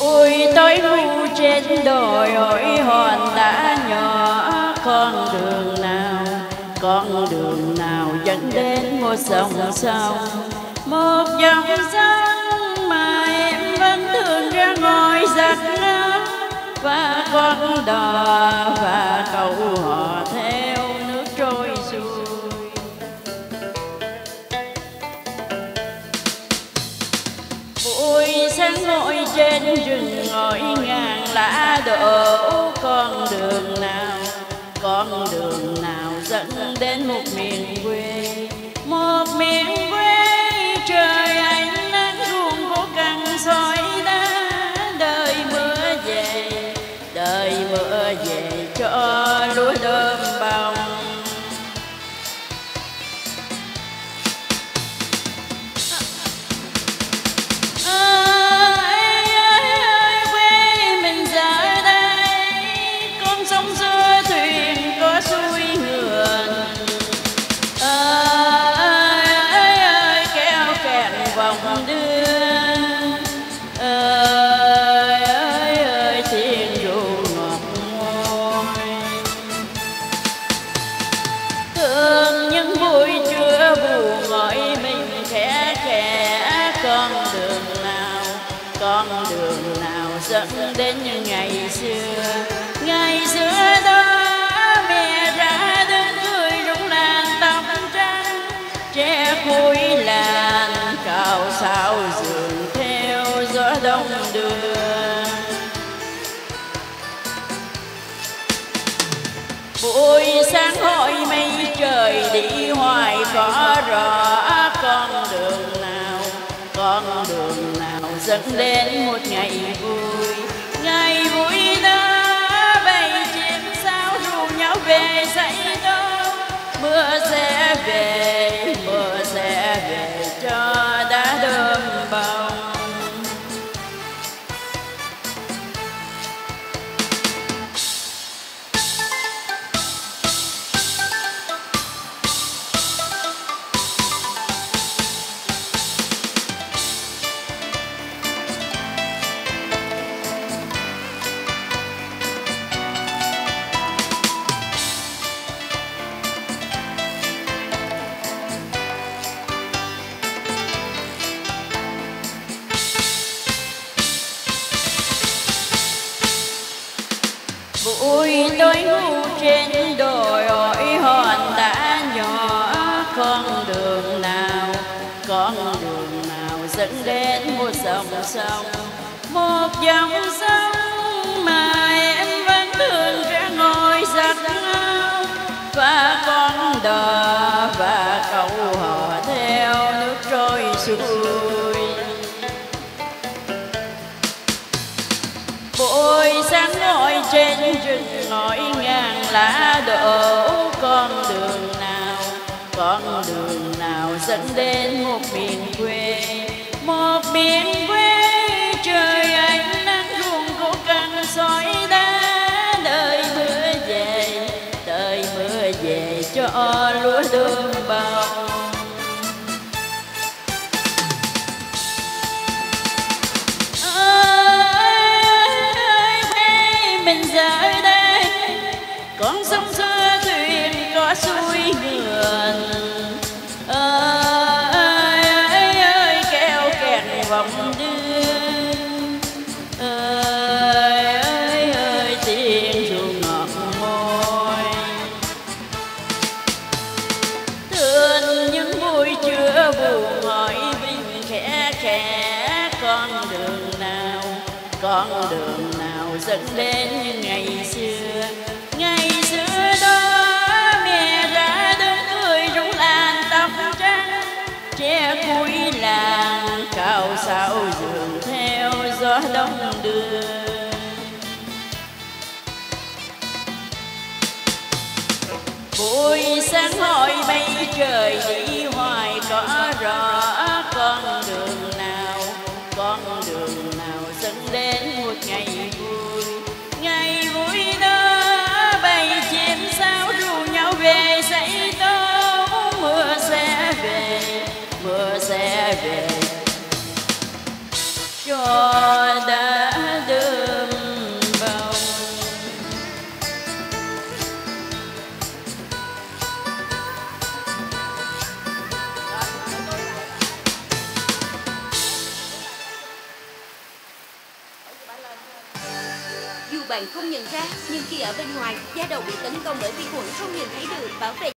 Bụi tối ngu trên đồi hỏi hòn đá nhỏ, con đường nào dẫn đến một dòng sông, một dòng sông mà em vẫn thường ra ngồi giặt nước, và con đò và cậu họ theo nước trôi xuôi. Buổi sáng ngồi trên rừng ngồi ngàn lá đổ, con đường nào dẫn đến một miền quê, một miền quê trời ánh nắng ruộng của cằn sỏi đá. Đời mưa về cho lúa đơm bông. Con đường nào dẫn đến như ngày xưa đó mẹ ra đến người rụng làn tóc trắng, tre cuối làn cào sao dường theo gió đông đưa. Buổi sáng hỏi mây trời đi hoài có rõ, con đường nào dẫn đến một ngày vui đó bầy chim sao rủ nhau về dãy đó. Mưa sẽ về cho đã đơm bông. Bụi tối ngu trên đồi hỏi hòn đá nhỏ, con đường nào dẫn đến một dòng sông, một dòng sông mà em vẫn thường ra ngồi giặt áo, và con đò và cậu họ theo nước trôi xuôi. Buổi sáng ngồi trên rừng ngồi ngàn lá đổ, con đường nào dẫn đến một miền quê trời ánh nắng ruộng của cằn sỏi đá. Đời mưa về cho lúa đơm bông. Giờ đây con sông xưa thuyền có xuôi ngườn, ơi kéo kẹt vòng đưa, ơi tiếng ru ngọt môi. Thương những buổi trưa buồn hỏi vinh khẽ con đường nào dẫn đến như ngày xưa đó mẹ ra đến người rụng làn tóc trắng, tre cuối làng cào sao dường theo gió đông đưa. Buổi sáng hỏi mây trời đi hoài có rõ, con đường nào dẫn đến một ngày vui đó bầy chim sao rủ nhau về dãy đó. Mưa sẽ về cho đã bạn không nhận ra, nhưng khi ở bên ngoài, da đầu bị tấn công bởi vi khuẩn không nhìn thấy được, bảo vệ